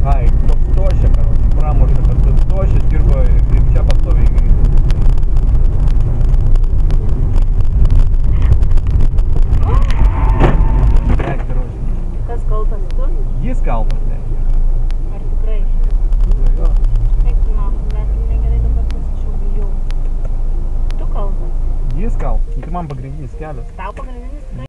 Ai, toks tošė, karoči, pramušė, kad tas tošės kirko ir čia pastoviai grįžta. Kas kaltas tu? Jis kaltas, ne? Ar tikrai? Jo. Eik tu nahu, bet negerai dabar pasičiau bijau. Tu kaltas. Jis kaltas, tai man pagrindinis kelias. Tau pagrindinis?